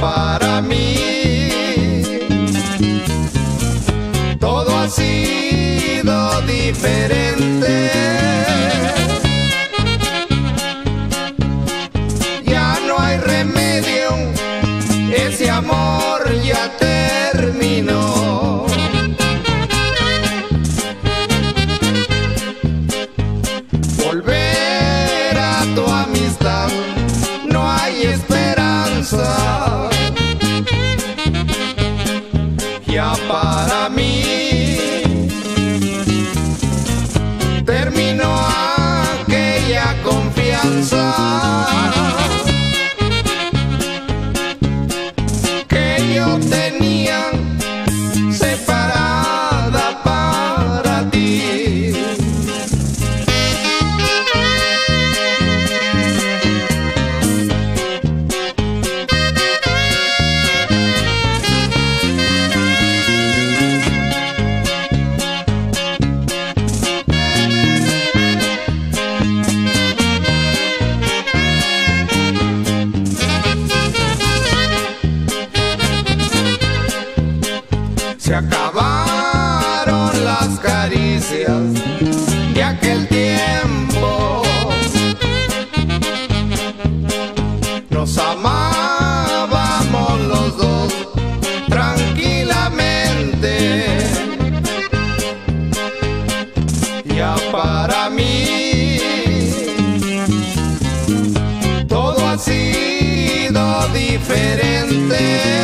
para mí todo ha sido diferente. Ya no hay remedio, ese amor ya terminó. Volver a tu amistad no hay esperanza. Ya para mí terminó aquella confianza que yo tenía separada para ti. Se acabaron las caricias de aquel tiempo. Nos amábamos los dos tranquilamente. Ya para mí todo ha sido diferente.